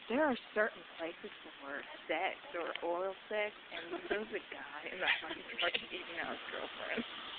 There are certain places for sex or oral sex, and there's a guy in the front part eating out his girlfriend.